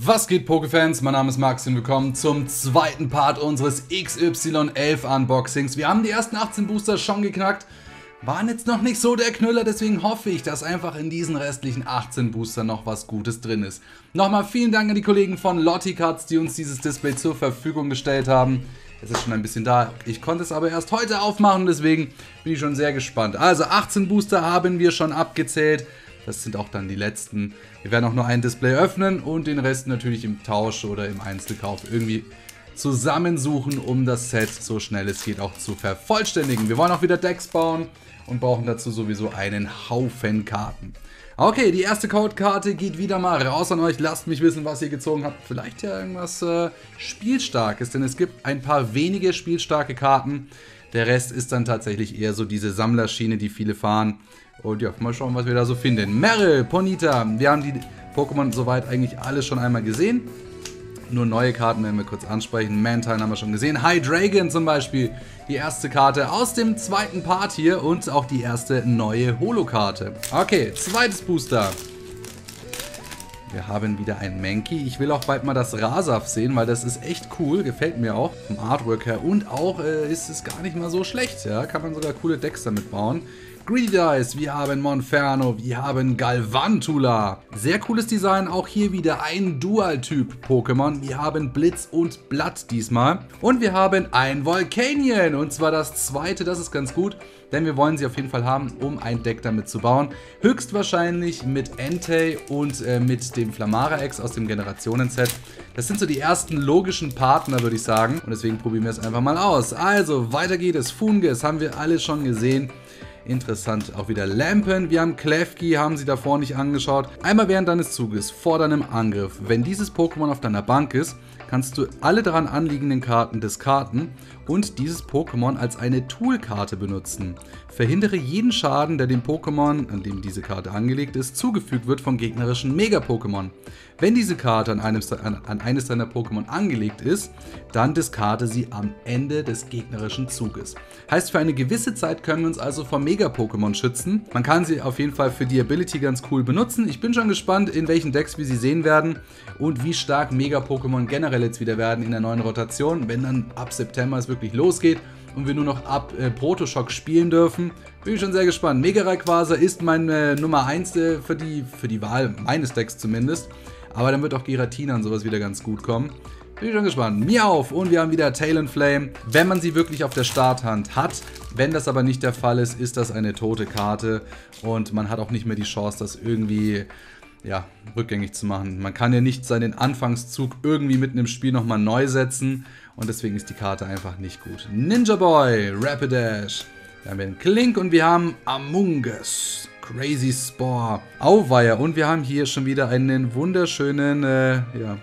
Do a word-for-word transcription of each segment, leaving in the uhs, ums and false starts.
Was geht, Pokéfans? Mein Name ist Max und willkommen zum zweiten Part unseres X Y elf Unboxings. Wir haben die ersten achtzehn Booster schon geknackt, waren jetzt noch nicht so der Knüller, deswegen hoffe ich, dass einfach in diesen restlichen achtzehn Boostern noch was Gutes drin ist. Nochmal vielen Dank an die Kollegen von Lotticards, die uns dieses Display zur Verfügung gestellt haben. Es ist schon ein bisschen da, ich konnte es aber erst heute aufmachen, deswegen bin ich schon sehr gespannt. Also achtzehn Booster haben wir schon abgezählt. Das sind auch dann die letzten. Wir werden auch nur ein Display öffnen und den Rest natürlich im Tausch oder im Einzelkauf irgendwie zusammensuchen, um das Set so schnell es geht auch zu vervollständigen. Wir wollen auch wieder Decks bauen und brauchen dazu sowieso einen Haufen Karten. Okay, die erste Codekarte geht wieder mal raus an euch. Lasst mich wissen, was ihr gezogen habt. Vielleicht ja irgendwas äh, Spielstarkes, denn es gibt ein paar wenige spielstarke Karten. Der Rest ist dann tatsächlich eher so diese Sammlerschiene, die viele fahren. Und ja, mal schauen, was wir da so finden. Meryl, Ponyta, wir haben die Pokémon soweit eigentlich alle schon einmal gesehen. Nur neue Karten werden wir kurz ansprechen. Mantine haben wir schon gesehen. Hydreigon zum Beispiel, die erste Karte aus dem zweiten Part hier und auch die erste neue Holo-Karte. Okay, zweites Booster. Wir haben wieder ein Mankey. Ich will auch bald mal das Rasaf sehen, weil das ist echt cool. Gefällt mir auch vom Artwork her. Und auch äh, ist es gar nicht mal so schlecht. Ja? Kann man sogar coole Decks damit bauen. Greedy Dice, wir haben Monferno, wir haben Galvantula. Sehr cooles Design, auch hier wieder ein Dual-Typ-Pokémon. Wir haben Blitz und Blatt diesmal. Und wir haben ein Volcanion, und zwar das zweite, das ist ganz gut, denn wir wollen sie auf jeden Fall haben, um ein Deck damit zu bauen. Höchstwahrscheinlich mit Entei und äh, mit dem Flamara-Ex aus dem Generationen-Set. Das sind so die ersten logischen Partner, würde ich sagen. Und deswegen probieren wir es einfach mal aus. Also, weiter geht es. Fungus haben wir alle schon gesehen. Interessant, auch wieder Lampen. Wir haben Klefki, haben sie davor nicht angeschaut. Einmal während deines Zuges, vor deinem Angriff. Wenn dieses Pokémon auf deiner Bank ist, kannst du alle daran anliegenden Karten diskarten und dieses Pokémon als eine Toolkarte benutzen. Verhindere jeden Schaden, der dem Pokémon, an dem diese Karte angelegt ist, zugefügt wird von gegnerischen Mega-Pokémon. Wenn diese Karte an, einem, an, an eines deiner Pokémon angelegt ist, dann diskarte sie am Ende des gegnerischen Zuges. Heißt, für eine gewisse Zeit können wir uns also vor Mega-Pokémon schützen. Man kann sie auf jeden Fall für die Ability ganz cool benutzen. Ich bin schon gespannt, in welchen Decks wir sie sehen werden und wie stark Mega-Pokémon generell jetzt wieder werden in der neuen Rotation, wenn dann ab September es wirklich losgeht und wir nur noch ab äh, Protoshock spielen dürfen. Bin ich schon sehr gespannt. Mega Rayquaza ist meine äh, Nummer eins äh, für, die, für die Wahl meines Decks zumindest. Aber dann wird auch Giratina und sowas wieder ganz gut kommen. Bin ich schon gespannt. Miauf, und wir haben wieder Talonflame. Wenn man sie wirklich auf der Starthand hat, wenn das aber nicht der Fall ist, ist das eine tote Karte. Und man hat auch nicht mehr die Chance, das irgendwie ja, rückgängig zu machen. Man kann ja nicht seinen Anfangszug irgendwie mitten im Spiel nochmal neu setzen. Und deswegen ist die Karte einfach nicht gut. Ninja Boy, Rapidash. Wir haben einen Klink und wir haben Amoonguss. Crazy Spore. Auweia. Und wir haben hier schon wieder einen wunderschönen äh, ja,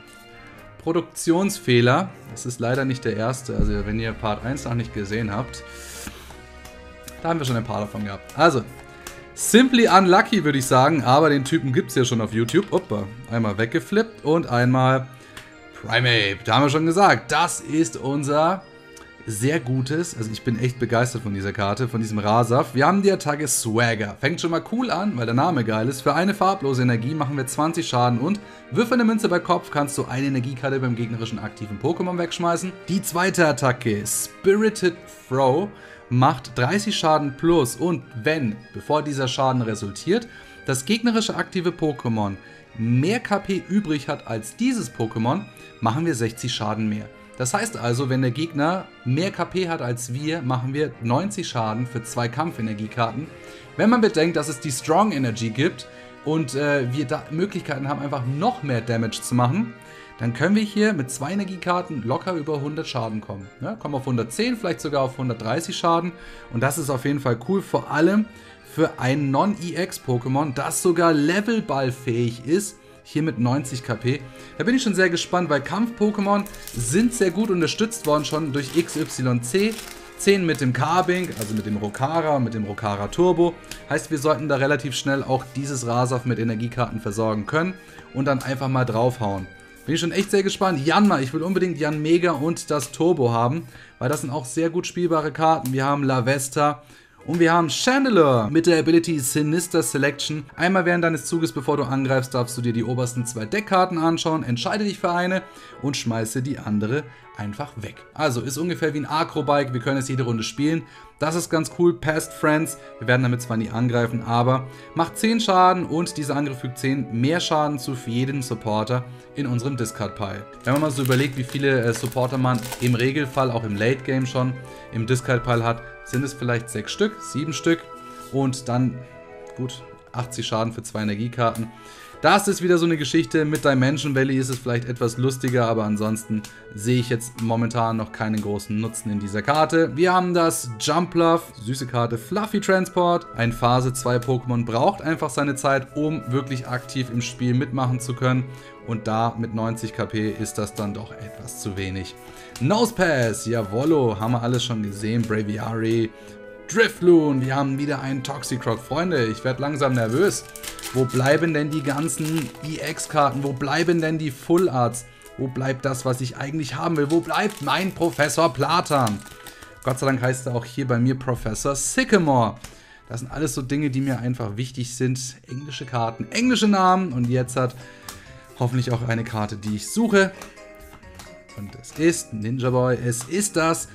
Produktionsfehler. Das ist leider nicht der erste. Also wenn ihr Part eins noch nicht gesehen habt, da haben wir schon ein paar davon gehabt. Also, Simply Unlucky würde ich sagen. Aber den Typen gibt es ja schon auf YouTube. Opa, einmal weggeflippt und einmal Primeape. Da haben wir schon gesagt, das ist unser sehr gutes, also ich bin echt begeistert von dieser Karte, von diesem Rasaf. Wir haben die Attacke Swagger. Fängt schon mal cool an, weil der Name geil ist. Für eine farblose Energie machen wir zwanzig Schaden und wirf eine Münze bei Kopf, kannst du eine Energiekarte beim gegnerischen aktiven Pokémon wegschmeißen. Die zweite Attacke, Spirited Throw, macht dreißig Schaden plus und wenn, bevor dieser Schaden resultiert, das gegnerische aktive Pokémon mehr K P übrig hat als dieses Pokémon, machen wir sechzig Schaden mehr. Das heißt also, wenn der Gegner mehr K P hat als wir, machen wir neunzig Schaden für zwei Kampfenergiekarten. Wenn man bedenkt, dass es die Strong Energy gibt und äh, wir da Möglichkeiten haben, einfach noch mehr Damage zu machen, dann können wir hier mit zwei Energiekarten locker über hundert Schaden kommen. Ja, kommen auf hundertzehn, vielleicht sogar auf hundertdreißig Schaden. Und das ist auf jeden Fall cool, vor allem für ein Non-E X-Pokémon, das sogar levelballfähig ist. Hier mit neunzig K P. Da bin ich schon sehr gespannt, weil Kampf-Pokémon sind sehr gut unterstützt worden schon durch X Y C. zehn mit dem Carbink, also mit dem Rokara, mit dem Rokara Turbo. Heißt, wir sollten da relativ schnell auch dieses Rasaf mit Energiekarten versorgen können und dann einfach mal draufhauen. Bin ich schon echt sehr gespannt. Yanma, ich will unbedingt Yanmega und das Turbo haben, weil das sind auch sehr gut spielbare Karten. Wir haben Lavesta Und wir haben Chandelure mit der Ability Sinister Selection. Einmal während deines Zuges, bevor du angreifst, darfst du dir die obersten zwei Deckkarten anschauen, entscheide dich für eine und schmeiße die andere einfach weg. Also ist ungefähr wie ein Acrobike, wir können es jede Runde spielen. Das ist ganz cool, Past Friends. Wir werden damit zwar nie angreifen, aber macht zehn Schaden und dieser Angriff fügt zehn mehr Schaden zu für jeden Supporter in unserem Discard-Pile. Wenn man mal so überlegt, wie viele äh, Supporter man im Regelfall auch im Late-Game schon im Discard-Pile hat, sind es vielleicht sechs Stück, sieben Stück und dann, gut, achtzig Schaden für zwei Energiekarten. Das ist wieder so eine Geschichte, mit Dimension Valley ist es vielleicht etwas lustiger, aber ansonsten sehe ich jetzt momentan noch keinen großen Nutzen in dieser Karte. Wir haben das Jumpluff, süße Karte, Fluffy Transport. Ein Phase zwei Pokémon braucht einfach seine Zeit, um wirklich aktiv im Spiel mitmachen zu können. Und da mit neunzig KP ist das dann doch etwas zu wenig. Nosepass, jawollo, haben wir alles schon gesehen. Braviary, Drifloon, wir haben wieder einen Toxicroc. Freunde, ich werde langsam nervös. Wo bleiben denn die ganzen E X-Karten? Wo bleiben denn die Full Arts? Wo bleibt das, was ich eigentlich haben will? Wo bleibt mein Professor Platan? Gott sei Dank heißt er auch hier bei mir Professor Sycamore. Das sind alles so Dinge, die mir einfach wichtig sind. Englische Karten, englische Namen. Und jetzt hat hoffentlich auch eine Karte, die ich suche. Und es ist Ninja Boy, es ist das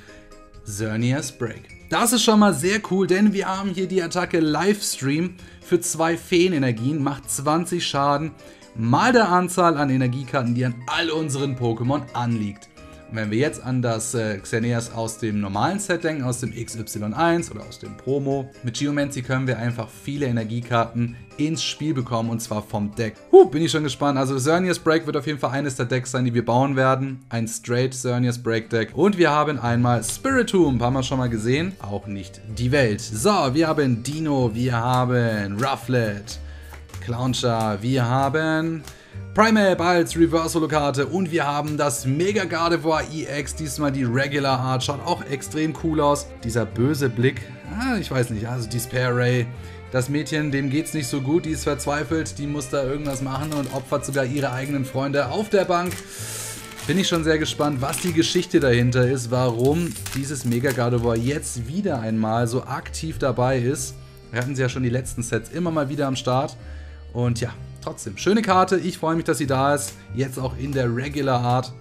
Xerneas Break. Das ist schon mal sehr cool, denn wir haben hier die Attacke Livestream für zwei Feenenergien, macht zwanzig Schaden, mal der Anzahl an Energiekarten, die an all unseren Pokémon anliegt. Und wenn wir jetzt an das äh, Xerneas aus dem normalen Set denken, aus dem X Y eins oder aus dem Promo, mit Geomancy können wir einfach viele Energiekarten ins Spiel bekommen und zwar vom Deck. Huh, bin ich schon gespannt. Also Xerneas Break wird auf jeden Fall eines der Decks sein, die wir bauen werden. Ein Straight Xerneas Break Deck. Und wir haben einmal Spiritomb, haben wir schon mal gesehen. Auch nicht die Welt. So, wir haben Dino, wir haben Rufflet, Clowncha, wir haben Primeape als Reverse-Holo-Karte und wir haben das Mega Gardevoir E X, diesmal die Regular Art, schaut auch extrem cool aus. Dieser böse Blick, ah, ich weiß nicht, also Despair Ray, das Mädchen, dem geht's nicht so gut, die ist verzweifelt, die muss da irgendwas machen und opfert sogar ihre eigenen Freunde auf der Bank. Bin ich schon sehr gespannt, was die Geschichte dahinter ist, warum dieses Mega Gardevoir jetzt wieder einmal so aktiv dabei ist. Wir hatten sie ja schon die letzten Sets immer mal wieder am Start und ja, trotzdem, schöne Karte. Ich freue mich, dass sie da ist. Jetzt auch in der Regular Art.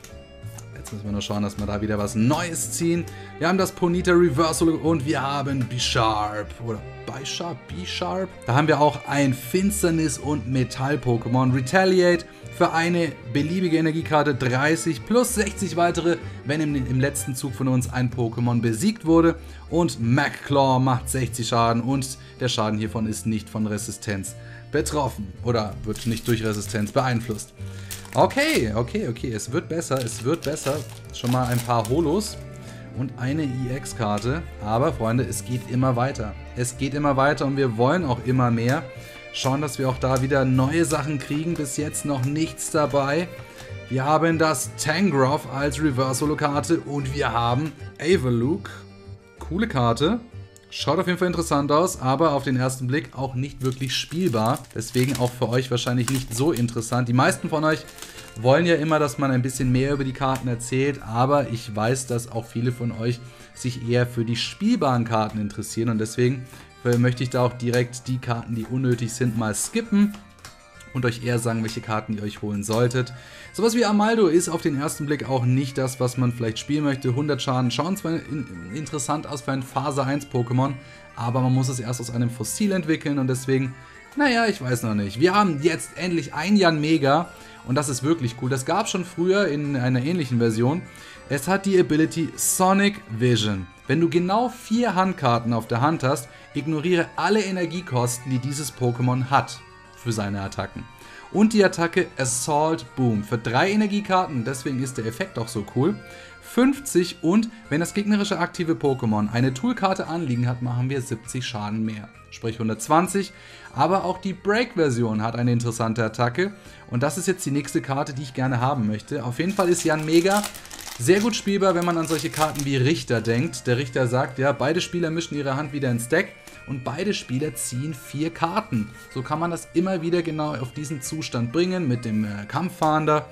Jetzt müssen wir nur schauen, dass wir da wieder was Neues ziehen. Wir haben das Ponyta Reversal und wir haben Bisharp. Oder Bisharp? Bisharp? Da haben wir auch ein Finsternis- und Metall-Pokémon. Retaliate für eine beliebige Energiekarte dreißig plus sechzig weitere, wenn im, im letzten Zug von uns ein Pokémon besiegt wurde. Und Macclaw macht sechzig Schaden und der Schaden hiervon ist nicht von Resistenz betroffen oder wird nicht durch Resistenz beeinflusst. Okay, okay, okay, es wird besser, es wird besser. Schon mal ein paar Holos und eine E X-Karte. Aber Freunde, es geht immer weiter. Es geht immer weiter und wir wollen auch immer mehr. Schauen, dass wir auch da wieder neue Sachen kriegen. Bis jetzt noch nichts dabei. Wir haben das Tangrowth als Reverse-Holo-Karte und wir haben Avaluk. Coole Karte. Schaut auf jeden Fall interessant aus, aber auf den ersten Blick auch nicht wirklich spielbar. Deswegen auch für euch wahrscheinlich nicht so interessant. Die meisten von euch wollen ja immer, dass man ein bisschen mehr über die Karten erzählt, aber ich weiß, dass auch viele von euch sich eher für die spielbaren Karten interessieren und deswegen möchte ich da auch direkt die Karten, die unnötig sind, mal skippen und euch eher sagen, welche Karten ihr euch holen solltet. Sowas wie Amaldo ist auf den ersten Blick auch nicht das, was man vielleicht spielen möchte. hundert Schaden schauen zwar in, interessant aus für ein Phase eins Pokémon, aber man muss es erst aus einem Fossil entwickeln und deswegen, naja, ich weiß noch nicht. Wir haben jetzt endlich ein Yanmega und das ist wirklich cool. Das gab es schon früher in einer ähnlichen Version. Es hat die Ability Sonic Vision. Wenn du genau vier Handkarten auf der Hand hast, ignoriere alle Energiekosten, die dieses Pokémon hat für seine Attacken. Und die Attacke Assault Boom für drei Energiekarten, deswegen ist der Effekt auch so cool. fünfzig und wenn das gegnerische aktive Pokémon eine Toolkarte anliegen hat, machen wir siebzig Schaden mehr. Sprich hundertzwanzig. Aber auch die Break-Version hat eine interessante Attacke. Und das ist jetzt die nächste Karte, die ich gerne haben möchte. Auf jeden Fall ist Yanmega sehr gut spielbar, wenn man an solche Karten wie Richter denkt. Der Richter sagt, ja, beide Spieler mischen ihre Hand wieder ins Deck und beide Spieler ziehen vier Karten. So kann man das immer wieder genau auf diesen Zustand bringen mit dem äh, Kampffahnder.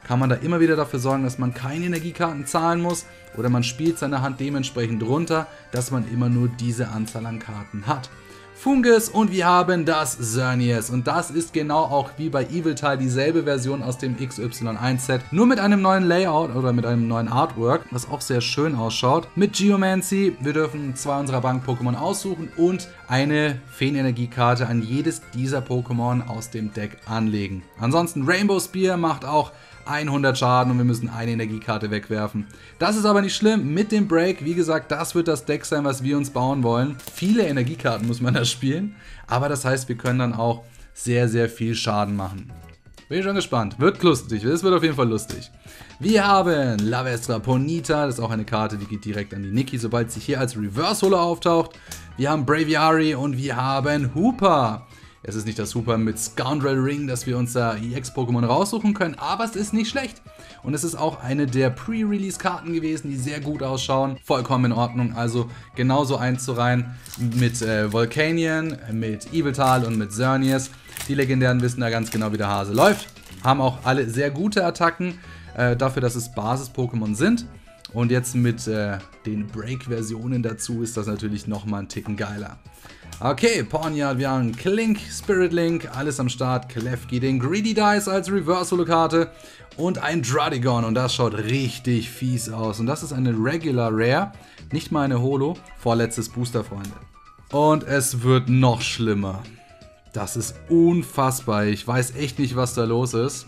kann man da immer wieder dafür sorgen, dass man keine Energiekarten zahlen muss oder man spielt seine Hand dementsprechend runter, dass man immer nur diese Anzahl an Karten hat. Fungus und wir haben das Xerneas und das ist genau auch wie bei Yveltal dieselbe Version aus dem X Y eins Set, nur mit einem neuen Layout oder mit einem neuen Artwork, was auch sehr schön ausschaut. Mit Geomancy, wir dürfen zwei unserer Bank-Pokémon aussuchen und eine Feenenergiekarte an jedes dieser Pokémon aus dem Deck anlegen. Ansonsten Rainbow Spear macht auch hundert Schaden und wir müssen eine Energiekarte wegwerfen. Das ist aber nicht schlimm. Mit dem Break, wie gesagt, das wird das Deck sein, was wir uns bauen wollen. Viele Energiekarten muss man da spielen, aber das heißt, wir können dann auch sehr, sehr viel Schaden machen. Bin schon gespannt. Wird lustig. Es wird auf jeden Fall lustig. Wir haben Lavestra Ponita. Das ist auch eine Karte, die geht direkt an die Niki, sobald sie hier als Reverse Holo auftaucht. Wir haben Braviary und wir haben Hooper. Es ist nicht das Super mit Scoundrel Ring, dass wir uns da E X-Pokémon raussuchen können, aber es ist nicht schlecht. Und es ist auch eine der Pre-Release-Karten gewesen, die sehr gut ausschauen. Vollkommen in Ordnung, also genauso einzureihen mit äh, Volcanion, mit Yveltal und mit Xerneas. Die Legendären wissen da ganz genau, wie der Hase läuft. Haben auch alle sehr gute Attacken, äh, dafür, dass es Basis-Pokémon sind. Und jetzt mit äh, den Break-Versionen dazu ist das natürlich nochmal ein Ticken geiler. Okay, Pawniard, wir haben Klink, Spirit Link, alles am Start, Klefki, den Greedy Dice als Reverse-Holo-Karte und ein Druddigon und das schaut richtig fies aus. Und das ist eine Regular Rare, nicht mal eine Holo, vorletztes Booster, Freunde. Und es wird noch schlimmer. Das ist unfassbar, ich weiß echt nicht, was da los ist.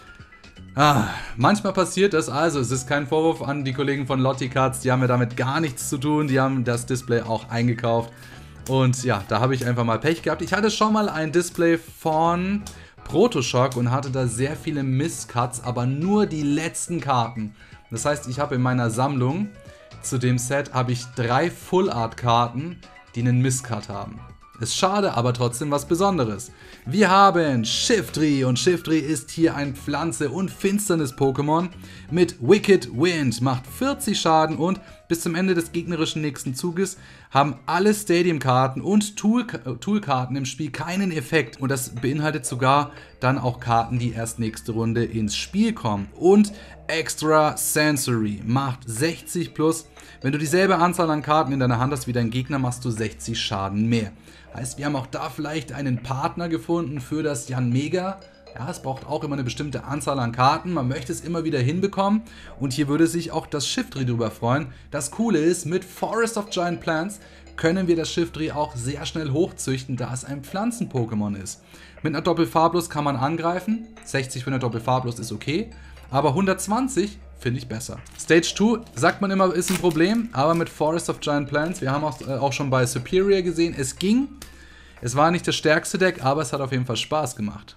Ah, manchmal passiert das, also es ist kein Vorwurf an die Kollegen von Lottie-Cards, die haben ja damit gar nichts zu tun, die haben das Display auch eingekauft. Und ja, da habe ich einfach mal Pech gehabt. Ich hatte schon mal ein Display von Protoshock und hatte da sehr viele Misscuts, aber nur die letzten Karten. Das heißt, ich habe in meiner Sammlung zu dem Set habe ich drei Full-Art-Karten, die einen Misscut haben. Ist schade, aber trotzdem was Besonderes. Wir haben Shiftry und Shiftry ist hier ein Pflanze- und Finsternis-Pokémon mit Wicked Wind, macht vierzig Schaden und bis zum Ende des gegnerischen nächsten Zuges haben alle Stadium-Karten und Tool Tool-Karten im Spiel keinen Effekt. Und das beinhaltet sogar dann auch Karten, die erst nächste Runde ins Spiel kommen. Und Extra Sensory macht sechzig plus. Wenn du dieselbe Anzahl an Karten in deiner Hand hast wie dein Gegner, machst du sechzig Schaden mehr. Heißt, wir haben auch da vielleicht einen Partner gefunden für das Yanmega. Ja, es braucht auch immer eine bestimmte Anzahl an Karten. Man möchte es immer wieder hinbekommen. Und hier würde sich auch das Shiftry drüber freuen. Das Coole ist, mit Forest of Giant Plants können wir das Shiftry auch sehr schnell hochzüchten, da es ein Pflanzen-Pokémon ist. Mit einer Doppelfarblos kann man angreifen. sechzig für eine Doppelfarblos ist okay. Aber hundertzwanzig finde ich besser. Stage zwei, sagt man immer, ist ein Problem. Aber mit Forest of Giant Plants, wir haben auch, äh, auch schon bei Superior gesehen, es ging. Es war nicht das stärkste Deck, aber es hat auf jeden Fall Spaß gemacht.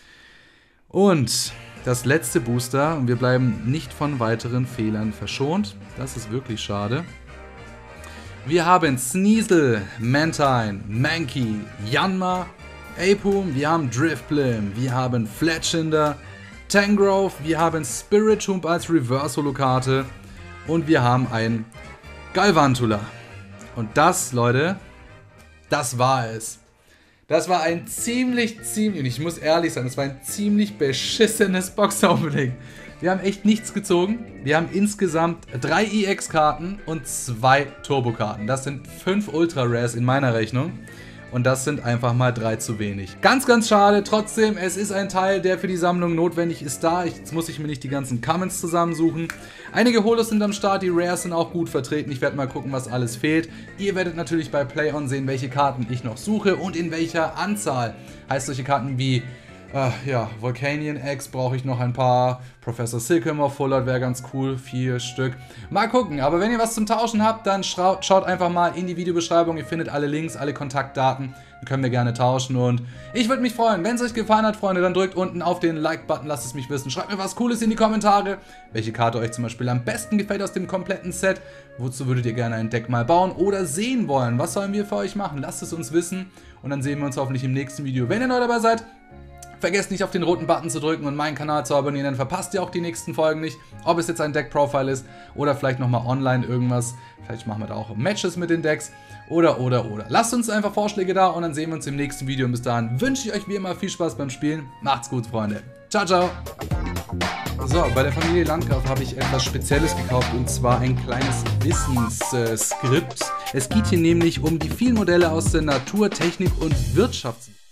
Und das letzte Booster, und wir bleiben nicht von weiteren Fehlern verschont. Das ist wirklich schade. Wir haben Sneasel, Mantine, Mankey, Yanma, Apom, wir haben Drifblim, wir haben Fletchinder, Tangrowth, wir haben Spiritomb als Reverse-Holo-Karte und wir haben ein Galvantula. Und das, Leute, das war es. Das war ein ziemlich, ziemlich, und ich muss ehrlich sein, das war ein ziemlich beschissenes Box-Opening. Wir haben echt nichts gezogen. Wir haben insgesamt drei E X-Karten und zwei Turbo-Karten. Das sind fünf Ultra-Rares in meiner Rechnung. Und das sind einfach mal drei zu wenig. Ganz, ganz schade. Trotzdem, es ist ein Teil, der für die Sammlung notwendig ist da. Jetzt muss ich mir nicht die ganzen Comments zusammensuchen. Einige Holos sind am Start, die Rares sind auch gut vertreten. Ich werde mal gucken, was alles fehlt. Ihr werdet natürlich bei PlayOn sehen, welche Karten ich noch suche und in welcher Anzahl. Heißt, solche Karten wie Uh, ja, Volcanion X brauche ich noch ein paar. Professor Silkhammer Full Art wäre ganz cool. Vier Stück. Mal gucken. Aber wenn ihr was zum Tauschen habt, dann schaut einfach mal in die Videobeschreibung. Ihr findet alle Links, alle Kontaktdaten. Dann können wir gerne tauschen. Und ich würde mich freuen, wenn es euch gefallen hat, Freunde, dann drückt unten auf den Like-Button. Lasst es mich wissen. Schreibt mir was Cooles in die Kommentare. Welche Karte euch zum Beispiel am besten gefällt aus dem kompletten Set. Wozu würdet ihr gerne ein Deck mal bauen oder sehen wollen? Was sollen wir für euch machen? Lasst es uns wissen. Und dann sehen wir uns hoffentlich im nächsten Video. Wenn ihr neu dabei seid, vergesst nicht auf den roten Button zu drücken und meinen Kanal zu abonnieren, dann verpasst ihr auch die nächsten Folgen nicht. Ob es jetzt ein Deck-Profile ist oder vielleicht nochmal online irgendwas. Vielleicht machen wir da auch Matches mit den Decks oder, oder, oder. Lasst uns einfach Vorschläge da und dann sehen wir uns im nächsten Video. Und bis dahin wünsche ich euch wie immer viel Spaß beim Spielen. Macht's gut, Freunde. Ciao, ciao. So, bei der Familie Landgraf habe ich etwas Spezielles gekauft, und zwar ein kleines Wissensskript. Es geht hier nämlich um die vielen Modelle aus der Natur, Technik und Wirtschaft.